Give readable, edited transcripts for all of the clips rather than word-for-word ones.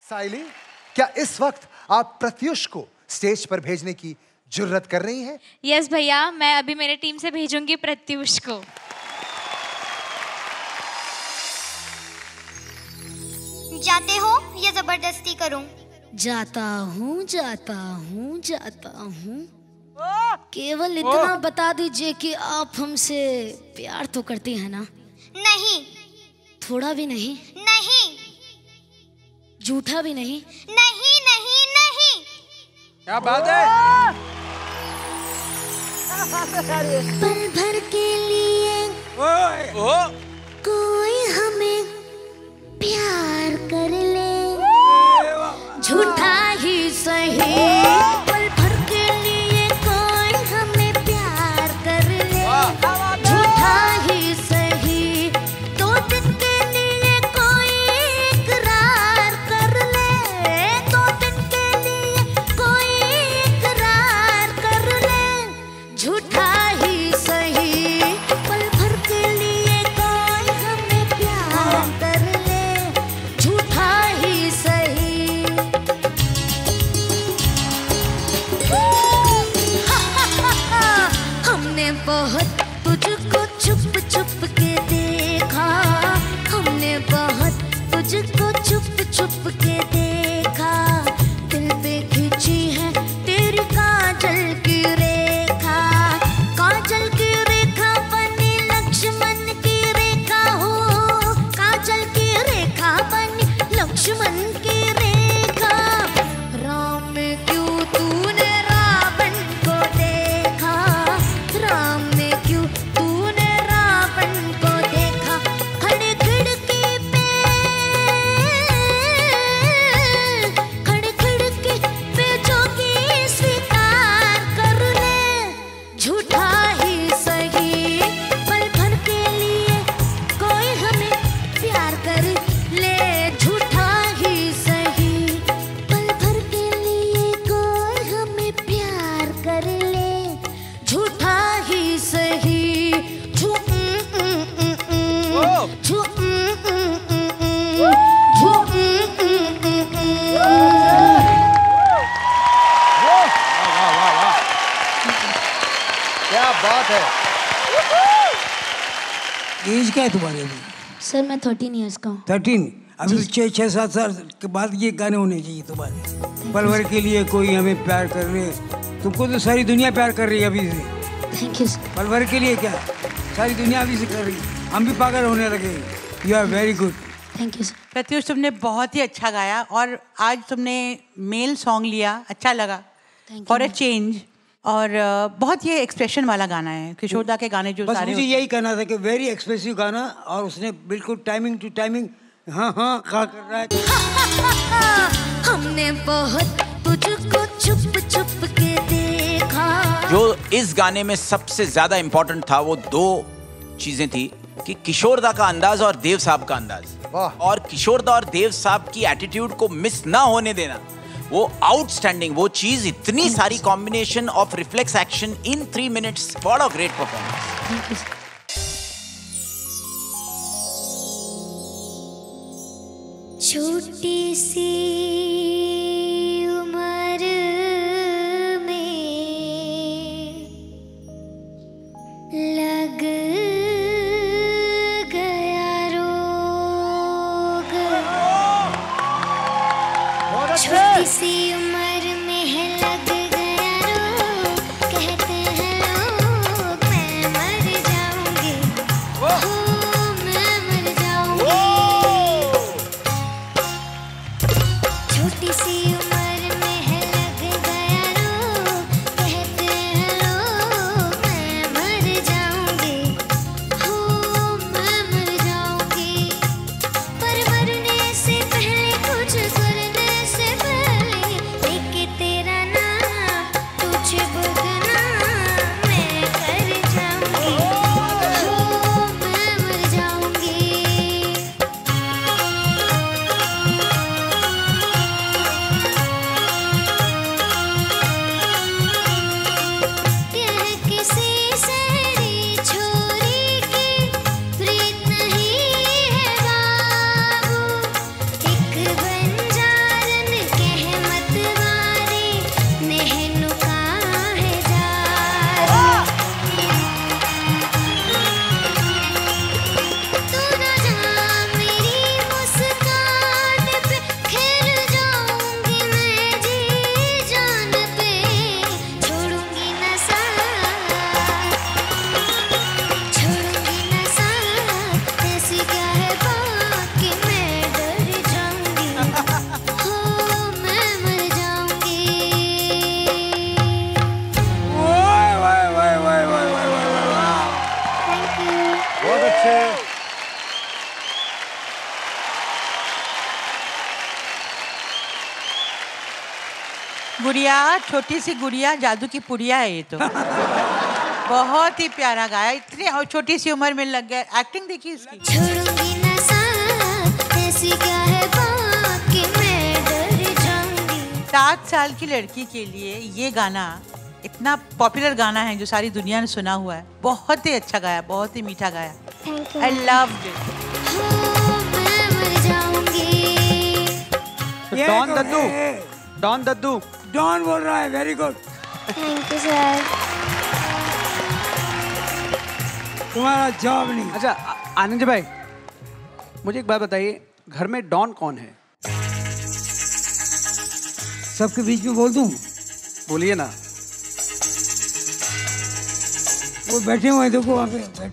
साइली, क्या इस वक्त आप प्रत्युष को स्टेज पर भेजने की जुर्रत कर रही हैं? यस भैया, मैं अभी मेरे टीम से भेजूंगी प्रत्युष को। जाते हो या जबरदस्ती करूं? जाता हूँ जाता हूँ जाता हूँ। केवल इतना बता दीजिए कि आप हमसे प्यार तो करती हैं ना? नहीं। थोड़ा भी नहीं? नहीं। झूठा भी नहीं? नहीं नहीं नहीं। क्या बात है? पल भर के लिए कोई हमें प्यार कर ले, झूठा ही सही। पल भर के लिए कोई हमें प्यार कर ले, झूठा ही सही। 2 दिन के लिए कोई इकरार कर ले, 2 दिन के लिए कोई इकरार कर ले, झूठा ही सही। पल भर के लिए कोई हमें प्यार कर ले, झूठा ही सही। हमने बहुत तुझको छुप छुप के देखा, हमने बहुत तुझको छुप छुप के देखा। दिल पे खींची है तेरी काजल की रेखा, काजल की रेखा बनी लक्ष्मण की रेखा हो, काजल की रेखा बनी लक्ष्मण की रेखा। राम में क्यों तूने रावण को देखा, राम में क्यों तूने रावण को देखा। खड़ी खिड़की पे, खड़ी खिड़की पे जोगी स्वीकार कर ले, झूठा ही सही। पल भर के लिए कोई हमें प्यार कर ले, झूठा ही सही। पल भर के लिए कोई हमें प्यार कर ले, झूठा ही सही। क्या बात है। एज क्या है तुम्हारी अभी? सर मैं 13 इयर्स का हूँ। 13। अभी 6-7 साल के बाद ये गाने होने चाहिए तुम्हारे। पल भर के लिए कोई हमें प्यार कर रहे, तुमको तो सारी दुनिया प्यार कर रही है अभी से। Thank you sir. पल भर के लिए क्या, सारी दुनिया अभी से कर रही है, हम भी पागल होने लगे। You are very good. Thank you sir. Pratyush, तुमने बहुत ही अच्छा गाया और आज तुमने मेल सॉन्ग लिया, अच्छा लगा फॉर अ चेंज। और बहुत ये एक्सप्रेशन वाला गाना है, किशोर दा के गाने जो बस सारे मुझे यही कहना था कि वेरी एक्सप्रेसिव गाना, और उसने बिल्कुल टाइमिंग टू टाइमिंग हाँ हाँ कहा कर रहा है। हमने बहुत तुझको छुप छुप के देखा। जो इस गाने में सबसे ज्यादा इंपॉर्टेंट था वो 2 चीजें थी कि किशोर दा का अंदाज और देव साहब का अंदाज, और किशोर दा और देव साहब की एटीट्यूड को मिस ना होने देना, वो आउटस्टैंडिंग। वो चीज इतनी सारी combination of reflex action in 3 minutes, what a great performance. छोटी सी उम्र में लग गया रोग, छोटी सी उम्र में है लग गया रोग, कहते हैं लोग मैं मर जाऊंगी, हो मैं मर जाऊंगी। छोटी सी उम्र में है लग गया रोग, कहते हैं लोग मैं मर जाऊंगी, हो मैं मर जाऊंगी। पर मरने से पहले कुछ करने से पहले गुड़िया, छोटी सी गुड़िया, जादू की पुड़िया है ये तो। बहुत ही प्यारा गाया, इतनी और छोटी सी उम्र में लग गया। एक्टिंग देखी इसकी। छोड़ूंगी ना साथ, ऐसी क्या है बात कि मैं डर जाऊंगी। 7 साल की लड़की के लिए ये गाना इतना पॉपुलर गाना है जो सारी दुनिया ने सुना हुआ है। बहुत ही अच्छा गाया, बहुत ही मीठा गाया। Thank you. I loved it. मैं मर जाऊंगी। डॉन दद्दू, डॉन दद्दू, डॉन बोल रहा है। Very good. Thank you sir. तुम्हारा जवाब नहीं। अच्छा आनंद भाई, मुझे एक बात बताइए, घर में डॉन कौन है? सबके बीच में बोल दूं? बोलिए ना। वो बैठे हुए हैं, देखो वहाँ पे।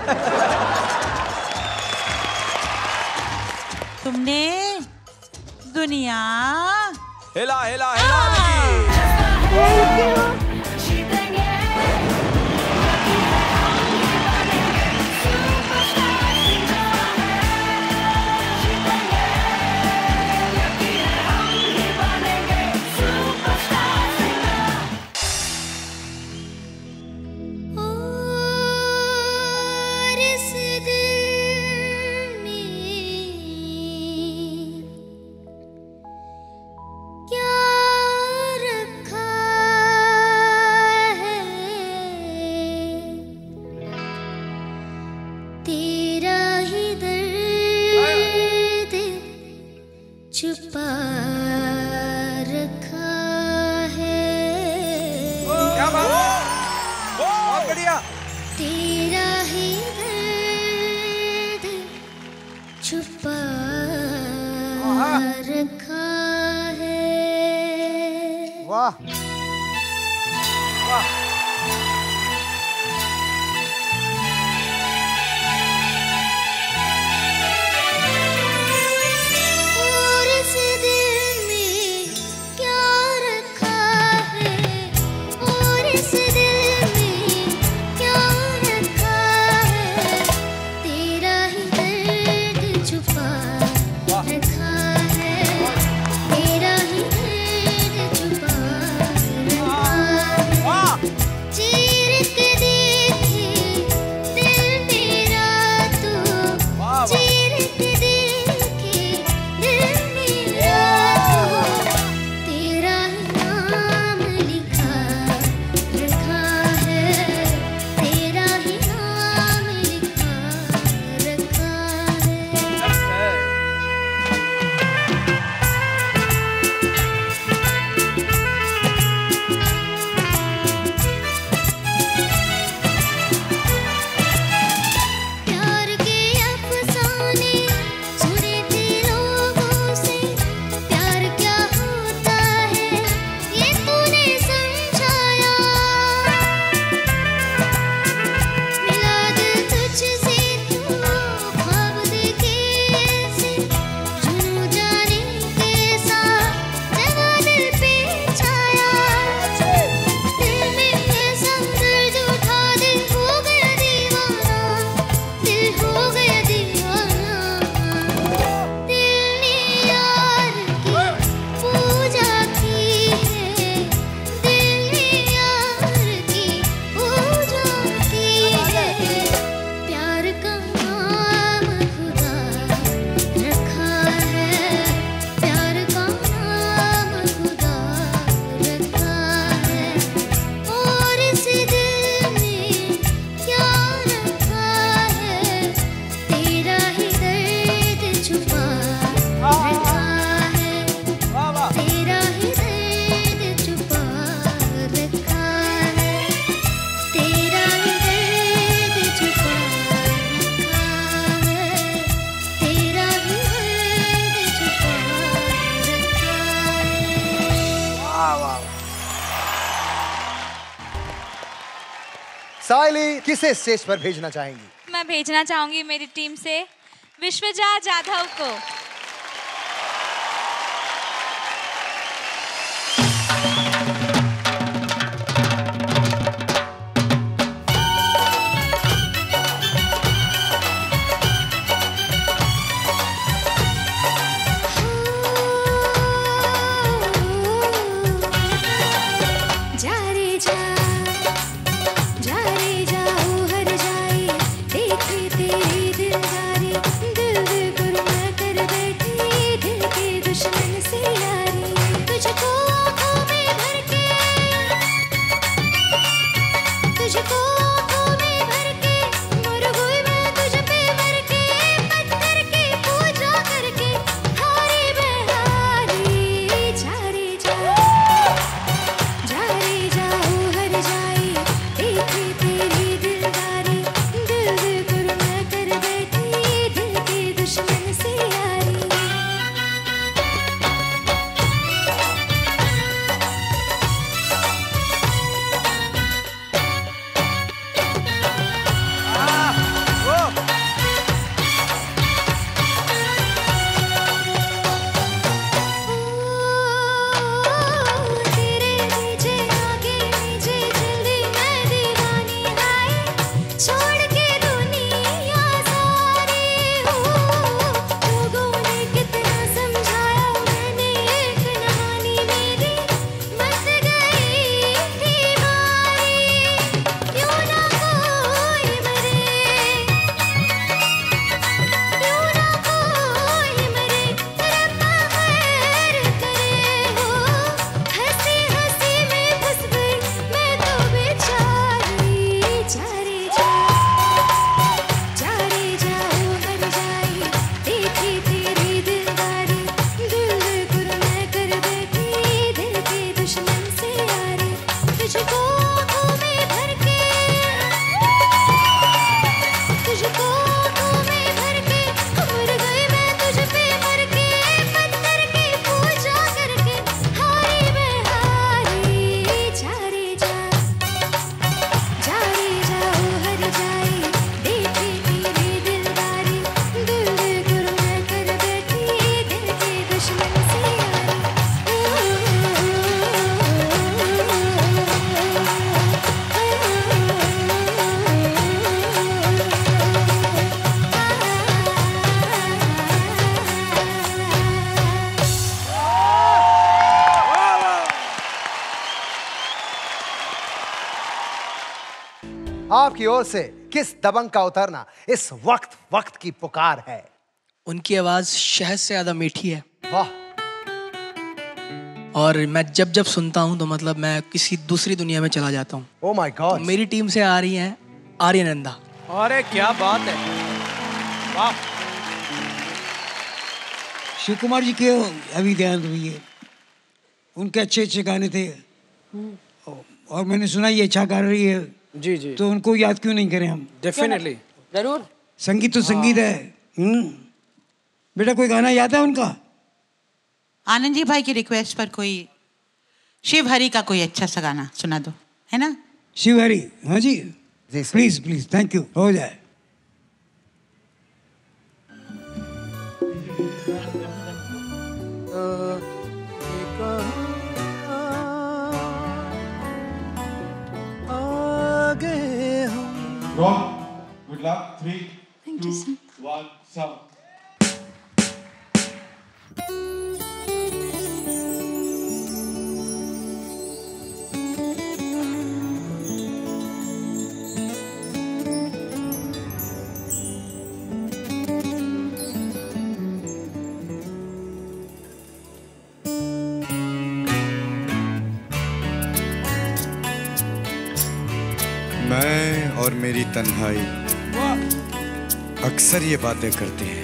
तुमने दुनिया हिला हिला हिला छुपा रखा है। क्या बात है, बहुत बढ़िया। तेरा ही दर्द छुपा रखा है। वाह वाह। साइली किसे स्टेज पर भेजना चाहेंगी? मैं भेजना चाहूंगी मेरी टीम से विश्वजा जाधव को। आपकी ओर से किस दबंग का उतरना इस वक्त की पुकार है? उनकी आवाज शहद से ज्यादा मीठी है। वाह। और मैं जब जब सुनता हूँ तो मतलब मैं किसी दूसरी दुनिया में चला जाता हूँ। Oh my God. तो मेरी टीम से आ रही हैं आर्यनंदा। अरे क्या बात है, वाह। शिव कुमार जी के अभी ध्यान हुई है, उनके अच्छे अच्छे गाने थे और मैंने सुना ये अच्छा गा रही है। जी जी। तो उनको याद क्यों नहीं करें हम? डेफिनेटली, जरूर। संगीत तो संगीत है। बेटा कोई गाना याद है उनका? आनंद जी भाई की रिक्वेस्ट पर कोई शिव हरि का कोई अच्छा सा गाना सुना दो, है ना? शिव हरि, हाँ जी प्लीज प्लीज, थैंक यू, हो जाए। Good luck. 3, 2, 1, sound. मैं और मेरी तन्हाई अक्सर ये बातें करते हैं,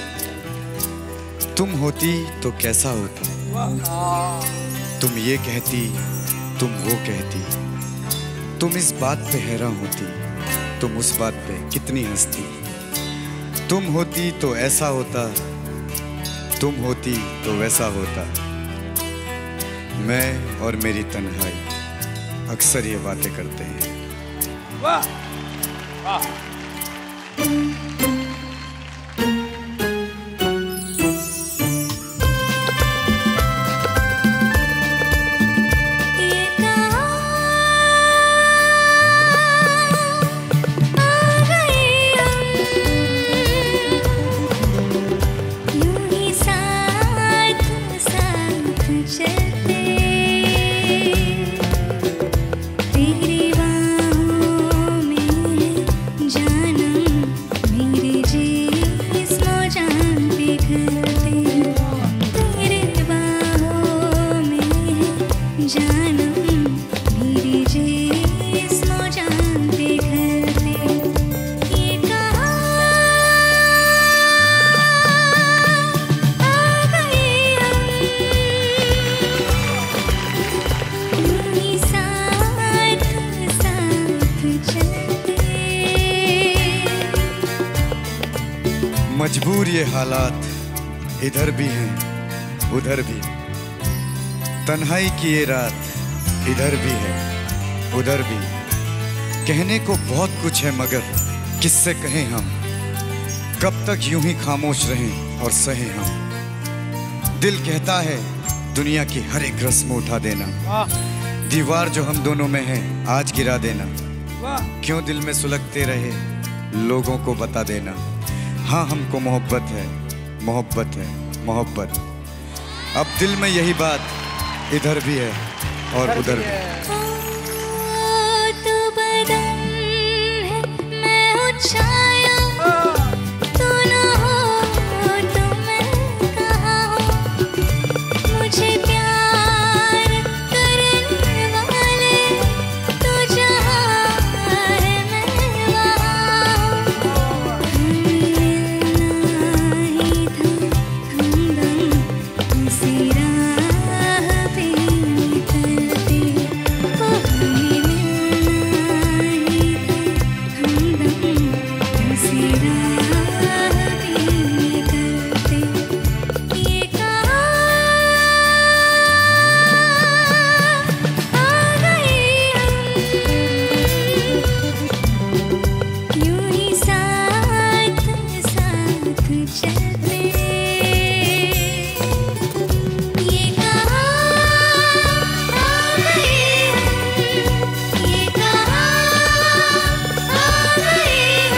तुम होती तो कैसा होता, तुम ये कहती, तुम वो कहती, तुम इस बात पे हैरान होती, तुम उस बात पे कितनी हंसती, तुम होती तो ऐसा होता, तुम होती तो वैसा होता। मैं और मेरी तन्हाई अक्सर ये बातें करते हैं। वाह वाह। मजबूर ये हालात इधर भी हैं उधर भी, तन्हाई की ये रात इधर भी है उधर भी। कहने को बहुत कुछ है मगर किससे कहें हम, कब तक यूं ही खामोश रहें और सहें हम। दिल कहता है दुनिया की हर एक रस्म उठा देना, दीवार जो हम दोनों में है आज गिरा देना। क्यों दिल में सुलगते रहे लोगों को बता देना, हाँ हमको मोहब्बत है मोहब्बत है मोहब्बत। अब दिल में यही बात इधर भी है और उधर भी। तो बदन है मैं हूँ छाया, तू ना हो तो मैं कहाँ हूँ। मुझे प्यार करने वाले तू जहाँ है मैं वहाँ हूँ। मिलना ही था हमदम उसी राह पे निकलते, ओ हमें मिलना ही था हमदम उसी राह पे निकलते। ये कहाँ आ गए हम, यूं ही साथ साथ चलते। ये कहाँ आ गए हम, ये कहाँ आ गए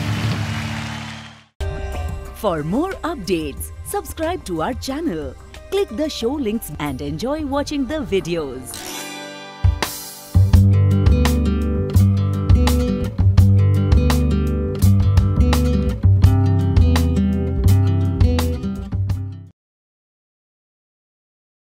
For more updates, subscribe to our channel, Click the show links and enjoy watching the videos.